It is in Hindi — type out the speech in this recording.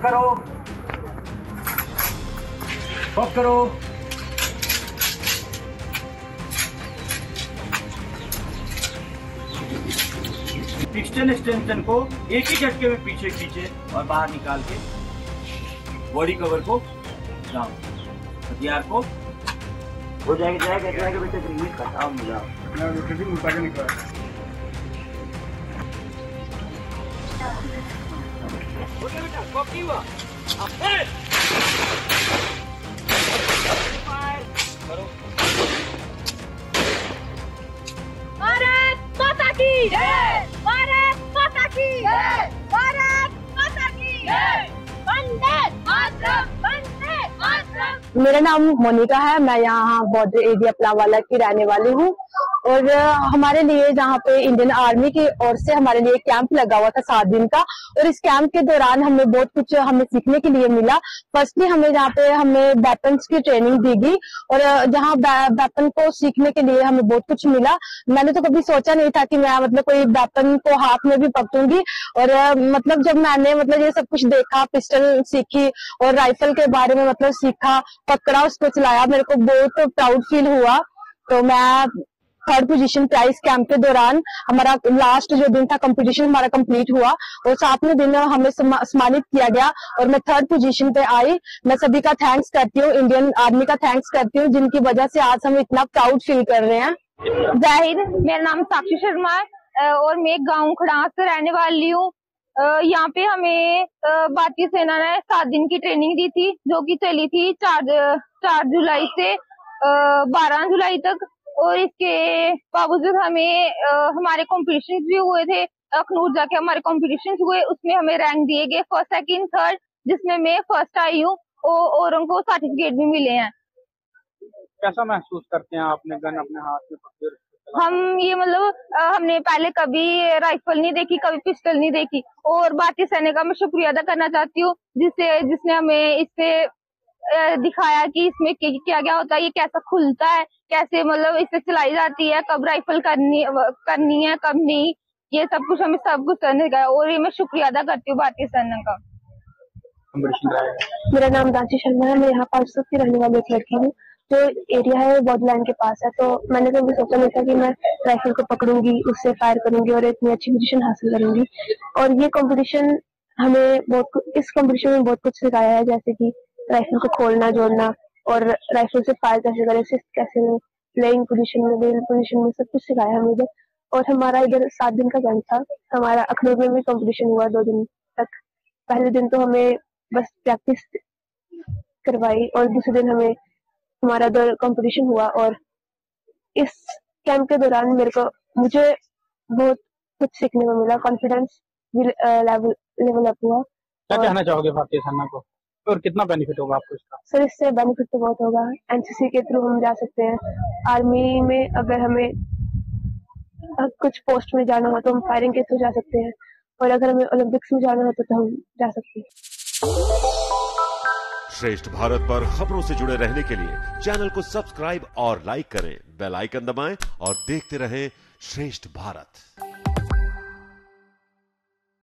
करो, वॉक करो। एक्सटेंशन को एक ही झटके में पीछे खींचे और बाहर निकाल के बॉडी कवर को डाउन, हथियार को हो जाएगा बेटे। रिलीज करता हूँ मुझे उठा के निकला। बेटा कॉपी हुआ करो। भारत माता की जय, भारत माता की जय, भारत माता की जय, वंदे मातरम, वंदे मातरम। मेरा नाम मोनिका है, मैं यहाँ बॉर्डर एरिया पलावाला की रहने वाली हूँ। और हमारे लिए जहाँ पे इंडियन आर्मी की ओर से हमारे लिए कैंप लगा हुआ था 7 दिन का, और इस कैंप के दौरान हमें बहुत कुछ हमें सीखने के लिए मिला। फर्स्टली हमें जहाँ पे हमें वेपन्स की ट्रेनिंग दी गई, और जहाँ वेपन को सीखने के लिए हमें बहुत कुछ मिला। मैंने तो कभी सोचा नहीं था कि मैं मतलब कोई वेपन को हाथ में भी पकड़ूंगी, और मतलब जब मैंने मतलब ये सब कुछ देखा, पिस्टल सीखी और राइफल के बारे में मतलब सीखा, पकड़ा, उसको चलाया, मेरे को बहुत प्राउड फील हुआ। तो मैं 3rd पोजीशन पे आई इस कैंप के दौरान। हमारा लास्ट जो दिन था कंपटीशन हमारा कंप्लीट हुआ, और 7वें दिन हमें सम्मानित किया गया और मैं 3rd पोजीशन पे आई। मैं सभी का थैंक्स करती हूँ, इंडियन आर्मी का थैंक्स करती हूँ, जिनकी वजह से आज हम इतना प्राउड फील कर रहे हैं। जय हिंद, मेरा नाम साक्षी शर्मा है और मैं गाँव खड़ास से रहने वाली हूँ। यहाँ पे हमें भारतीय सेना ने 7 दिन की ट्रेनिंग दी थी, जो कि चली थी 4 जुलाई से 12 जुलाई तक। और इसके बावजूद हमें हमारे कॉम्पिटिशन भी हुए थे, अखनूर जाके हमारे कॉम्पिटिशन हुए, उसमें हमें रैंक दिए गए 1st, 2nd, 3rd, जिसमें मैं 1st आई हूँ और उनको सर्टिफिकेट भी मिले हैं। कैसा महसूस करते हैं आपने गन अपने हाथ में पकड़े? हम ये मतलब हमने पहले कभी राइफल नहीं देखी, कभी पिस्टल नहीं देखी, और भारतीय सेना का मैं शुक्रिया अदा करना चाहती हूँ जिसने हमें इससे दिखाया कि इसमें क्या क्या होता है, ये कैसा खुलता है, कैसे मतलब इससे चलाई जाती है, कब राइफल करनी है, कब नहीं, ये सब कुछ हमें सब कुछ करने का। और ये मैं शुक्रिया अदा करती हूँ भारतीय सेना का। मेरा नाम दाची शर्मा है, मैं यहाँ 500 की रहने वाली एक लड़की हूँ। जो एरिया है बॉर्डरलाइन के पास है, तो मैंने कभी सोचा नहीं था कि मैं राइफल को पकड़ूंगी, उससे फायर करूंगी और इतनी अच्छी पोजीशन हासिल करूंगी। और ये कंपटीशन हमें इस कंपटीशन में बहुत कुछ सिखाया है, जैसे कि राइफल को खोलना, जोड़ना, और राइफल से फायर कैसे करें, कैसे प्लेइंग पोजीशन में, वेल पोजीशन में, सब कुछ सिखाया हमें इधर। और हमारा इधर 7 दिन का कैंप था। हमारा अखनूर में भी कंपटीशन हुआ 2 दिन तक। पहले दिन तो हमें बस प्रैक्टिस करवाई और दूसरे दिन हमारा कंपटीशन हुआ। और इस कैंप के दौरान मुझे बहुत कुछ सीखने को मिला, कॉन्फिडेंस लेवल अप हुआ। क्या कहना चाहोगे भारतीय सेना को, और कितना बेनिफिट होगा आपको इसका? सर, इससे बेनिफिट तो बहुत होगा। एनसीसी के थ्रू हम जा सकते हैं। आर्मी में अगर हमें कुछ पोस्ट में जाना हो तो हम फायरिंग के थ्रू जा सकते हैं, और अगर हमें ओलंपिक्स में जाना हो तो हम जा सकते हैं। श्रेष्ठ भारत पर खबरों से जुड़े रहने के लिए चैनल को सब्सक्राइब और लाइक करें, बेल आइकन दबाएं और देखते रहें श्रेष्ठ भारत।